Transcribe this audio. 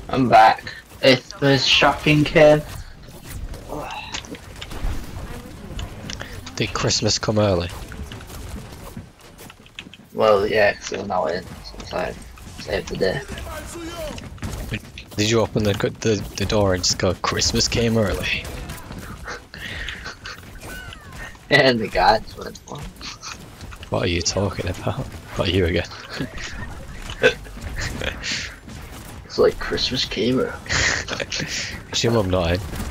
I'm back. It was shocking, kid. Did Christmas come early? Well, yeah, because you're now in, so it's like, save the day. Did you open the door and just go, Christmas came early? And the guards went, what? What are you talking about? What are you again? It's like Christmas came early. Is your mum not in?